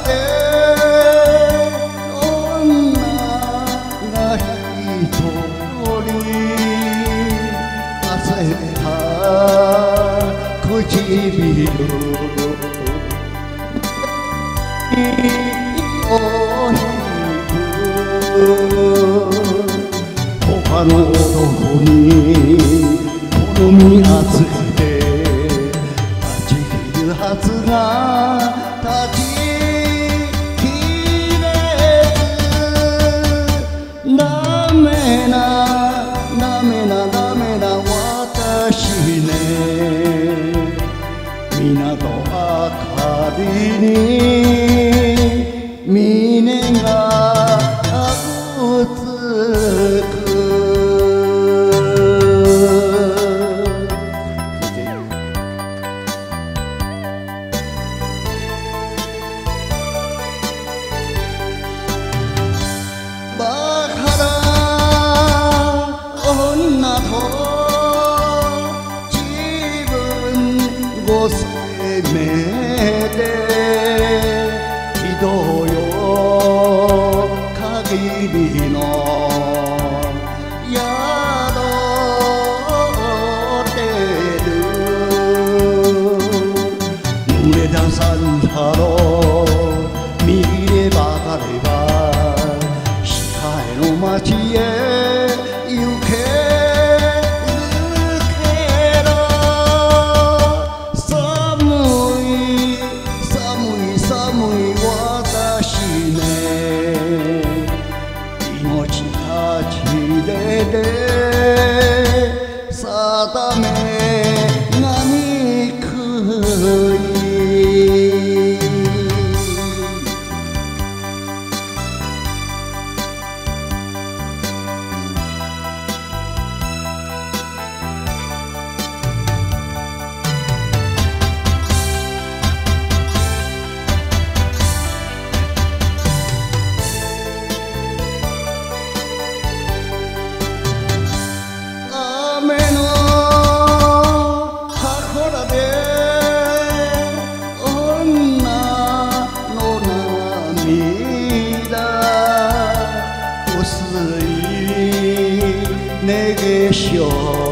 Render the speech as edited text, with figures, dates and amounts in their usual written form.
で女が一人汗た唇他の男に好み集めて立ち切るはずが立ちきれずダメな私ね港明かりに峰がうつくバカな女と自分ご責めで人よ限りの宿ってる濡れ出さんだろう右へ曲がれば控えの街へ行けるけど寒い私ね命立ちで定めがにくい내게 쇼